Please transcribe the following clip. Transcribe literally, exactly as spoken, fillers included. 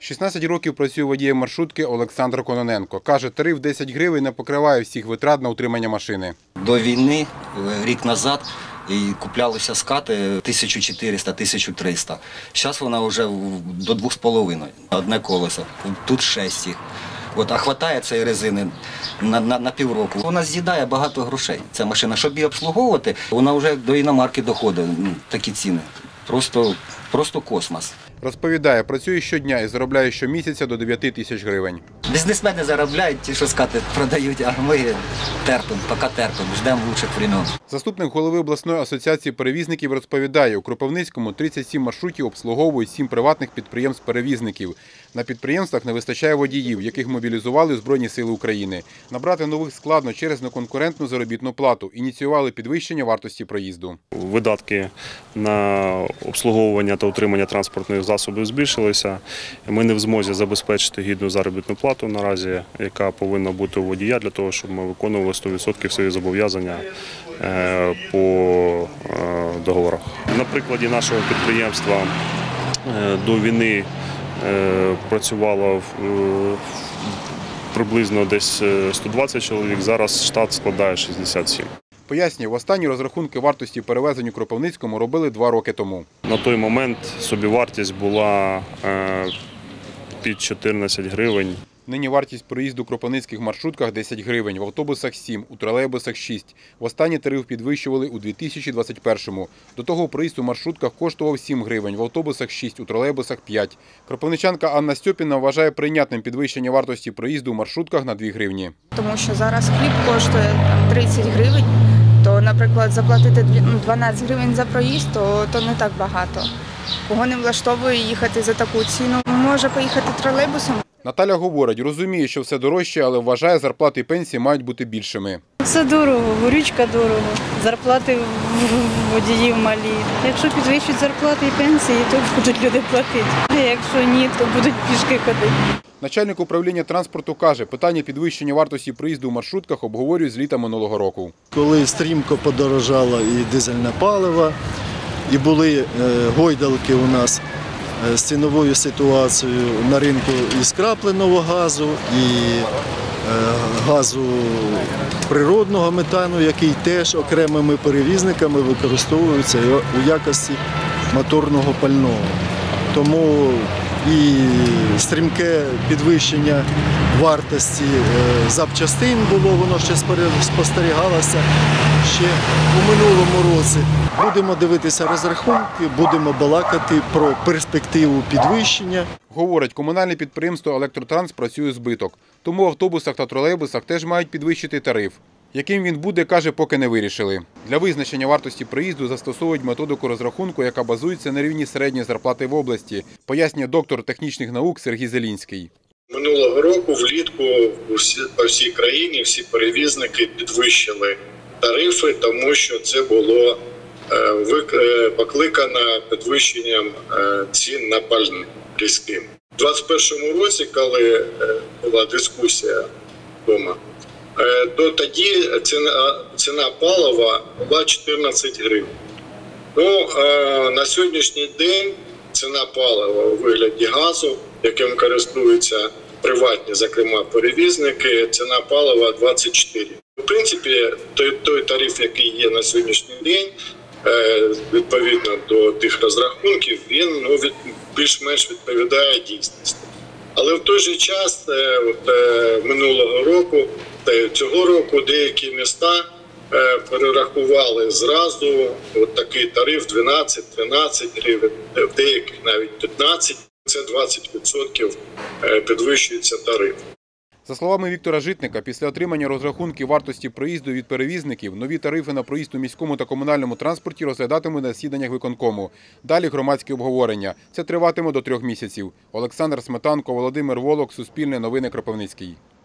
шістнадцять років працює водієм маршрутки Олександр Кононенко. Каже, тариф десять гривень не покриває всіх витрат на утримання машини. До війни, рік назад, і куплялися скати тисяча чотириста - тисяча триста. Зараз вона вже до двох з половиною. Одне колесо, тут шість їх. От, а хватає цієї резини на, на, на півроку. Вона з'їдає багато грошей, ця машина. Щоб її обслуговувати, вона вже до іномарки доходить, ну, такі ціни. Просто, просто космос. Розповідає, працює щодня і заробляє щомісяця до дев'яти тисяч гривень. Бізнесмени заробляють, ті, що скати продають, а ми терпимо, поки терпимо, ждемо лучших времен. Заступник голови обласної асоціації перевізників розповідає, у Кропивницькому тридцять сім маршрутів обслуговують сім приватних підприємств-перевізників. На підприємствах не вистачає водіїв, яких мобілізували Збройні сили України. Набрати нових складно через неконкурентну заробітну плату. Ініціювали підвищення вартості проїзду. Видатки на обслуговування та утримання транспортних засобів збільшилися. Ми не в змозі забезпечити гідну заробітну плату наразі, яка повинна бути у водія для того, щоб ми виконували сто відсотків свої зобов'язання по договорах. На прикладі нашого підприємства до війни працювало приблизно десь сто двадцять чоловік, зараз штат складає шістдесят сім. Пояснює, в останні розрахунки вартості перевезень у Кропивницькому робили два роки тому. На той момент собівартість була під чотирнадцять гривень. Нині вартість проїзду у кропивницьких маршрутках – десять гривень, в автобусах – сім, у тролейбусах – шість. Востаннє тариф підвищували у дві тисячі двадцять першому. До того проїзд у маршрутках коштував сім гривень, в автобусах – шість, у тролейбусах – п'ять. Кропивничанка Анна Стьопіна вважає прийнятним підвищення вартості проїзду у маршрутках на дві гривні. Тому що зараз хліб коштує тридцять гривень, то, наприклад, заплатити дванадцять гривень за проїзд, то, то не так багато. Кого не влаштовує їхати за таку ціну, може поїхати тролейбусом. Наталя говорить, розуміє, що все дорожче, але вважає, зарплати і пенсії мають бути більшими. Все дорого, горючка дорого, зарплати водіїв малі. Якщо підвищують зарплати і пенсії, то будуть люди платити. А якщо ні, то будуть пішки ходити. Начальник управління транспорту каже, питання підвищення вартості проїзду у маршрутках обговорюють з літа минулого року. Коли стрімко подорожало і дизельне паливо, і були гойдалки у нас з ціновою ситуацією на ринку і скрапленого газу, і газу природного метану, який теж окремими перевізниками використовується у якості моторного пального. Тому і стрімке підвищення вартості запчастин було, воно ще спостерігалося ще у минулому році. Будемо дивитися розрахунки, будемо балакати про перспективу підвищення. Говорить, комунальне підприємство «Електротранс» працює збиток. Тому в автобусах та тролейбусах теж мають підвищити тариф. Яким він буде, каже, поки не вирішили. Для визначення вартості проїзду застосовують методику розрахунку, яка базується на рівні середньої зарплати в області, пояснює доктор технічних наук Сергій Зелінський. Минулого року влітку по всій країні всі перевізники підвищили тарифи, тому що це було покликано підвищенням цін на пальне різким. У двадцять першому році, коли була дискусія вдома, то тоді ціна, ціна палива була чотирнадцять гривень. Ну, на сьогоднішній день ціна палива у вигляді газу, яким користуються приватні, зокрема, перевізники, ціна палива двадцять чотири. В принципі, той, той тариф, який є на сьогоднішній день, відповідно до тих розрахунків, він ну, від, більш-менш відповідає дійсності. Але в той же час от, минулого року та цього року деякі міста перерахували зразу от такий тариф дванадцять-тринадцять гривень, в деяких навіть п'ятнадцять. Це двадцять відсотків підвищується тариф. За словами Віктора Житника, після отримання розрахунків вартості проїзду від перевізників, нові тарифи на проїзд у міському та комунальному транспорті розглядатимуть на засіданнях виконкому. Далі громадське обговорення. Це триватиме до трьох місяців. Олександр Сметанко, Володимир Волок, Суспільне новини, Кропивницький.